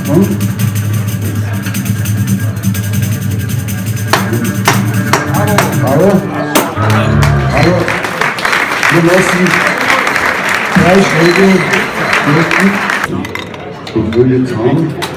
Bravo. Wir lassen 3 Schläge. Und wir jetzt haben